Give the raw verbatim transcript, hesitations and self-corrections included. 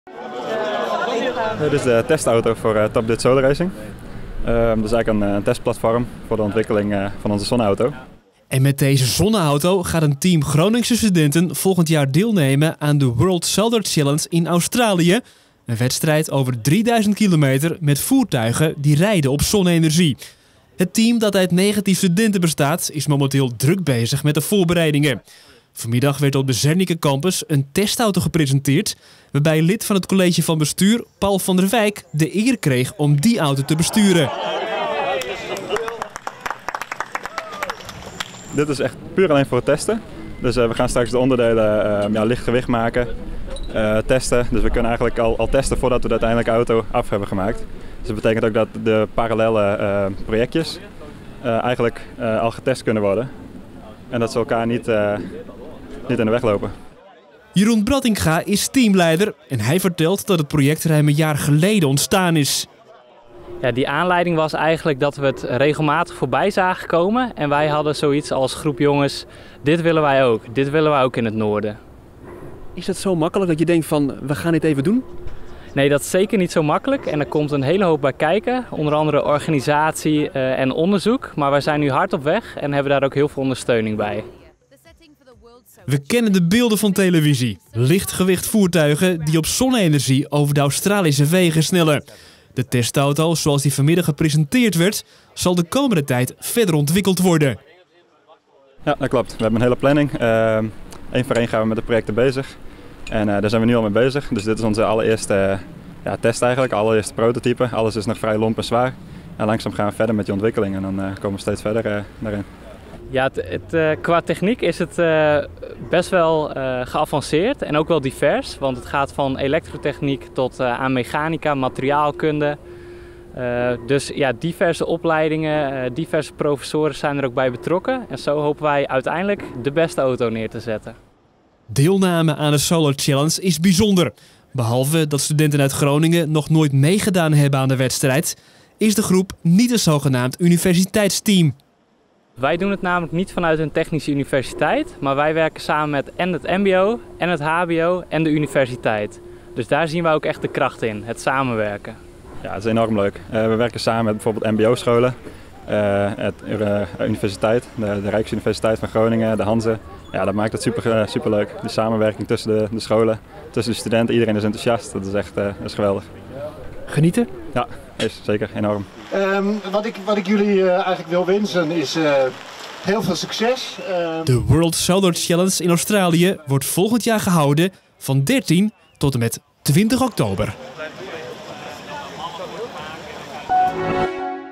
Dit is de testauto voor uh, Top Dit Solar Racing. Uh, dat is eigenlijk een, een testplatform voor de ontwikkeling uh, van onze zonneauto. En met deze zonneauto gaat een team Groningse studenten volgend jaar deelnemen aan de World Solar Challenge in Australië. Een wedstrijd over drieduizend kilometer met voertuigen die rijden op zonne-energie. Het team dat uit negentien studenten bestaat is momenteel druk bezig met de voorbereidingen. Vanmiddag werd op de Zernike campus een testauto gepresenteerd, waarbij lid van het college van bestuur, Paul van der Wijk, de eer kreeg om die auto te besturen. Dit is echt puur alleen voor het testen. Dus uh, we gaan straks de onderdelen uh, ja, licht gewicht maken, uh, testen. Dus we kunnen eigenlijk al, al testen voordat we de uiteindelijke auto af hebben gemaakt. Dus dat betekent ook dat de parallele uh, projectjes uh, eigenlijk uh, al getest kunnen worden. En dat ze elkaar niet, uh, niet in de weg lopen. Jeroen Brattinga is teamleider en hij vertelt dat het project ruim een jaar geleden ontstaan is. Ja, die aanleiding was eigenlijk dat we het regelmatig voorbij zagen komen. En wij hadden zoiets als groep jongens, dit willen wij ook. Dit willen wij ook in het noorden. Is het zo makkelijk dat je denkt van, we gaan dit even doen? Nee, dat is zeker niet zo makkelijk. En er komt een hele hoop bij kijken. Onder andere organisatie uh, en onderzoek. Maar wij zijn nu hard op weg en hebben daar ook heel veel ondersteuning bij. We kennen de beelden van televisie. Lichtgewicht voertuigen die op zonne-energie over de Australische wegen snellen. De testauto, zoals die vanmiddag gepresenteerd werd, zal de komende tijd verder ontwikkeld worden. Ja, dat klopt. We hebben een hele planning. Eén uh, voor één gaan we met de projecten bezig. En uh, daar zijn we nu al mee bezig. Dus dit is onze allereerste uh, ja, test eigenlijk, allereerste prototype. Alles is nog vrij lomp en zwaar. En langzaam gaan we verder met die ontwikkeling en dan uh, komen we steeds verder uh, daarin. Ja, het, het, uh, qua techniek is het uh, best wel uh, geavanceerd en ook wel divers. Want het gaat van elektrotechniek tot uh, aan mechanica, materiaalkunde. Uh, dus ja, diverse opleidingen, uh, diverse professoren zijn er ook bij betrokken. En zo hopen wij uiteindelijk de beste auto neer te zetten. Deelname aan de Solar Challenge is bijzonder. Behalve dat studenten uit Groningen nog nooit meegedaan hebben aan de wedstrijd, is de groep niet een zogenaamd universiteitsteam. Wij doen het namelijk niet vanuit een technische universiteit, maar wij werken samen met en het mbo en het hbo en de universiteit. Dus daar zien we ook echt de kracht in, het samenwerken. Ja, het is enorm leuk. Uh, we werken samen met bijvoorbeeld mbo-scholen, uh, het uh, universiteit, de, de Rijksuniversiteit van Groningen, de Hanze. Ja, dat maakt het super, uh, super leuk. De samenwerking tussen de, de scholen, tussen de studenten, iedereen is enthousiast. Dat is echt uh, dat is geweldig. Genieten? Ja, is zeker enorm. Um, wat, ik, wat ik jullie uh, eigenlijk wil wensen is uh, heel veel succes. Uh... De World Solar Challenge in Australië wordt volgend jaar gehouden van dertien tot en met twintig oktober.